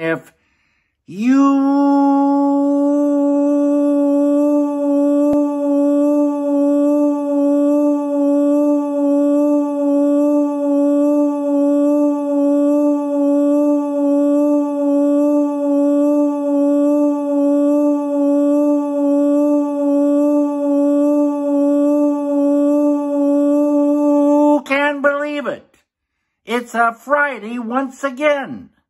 If you can believe it, it's a Friday once again.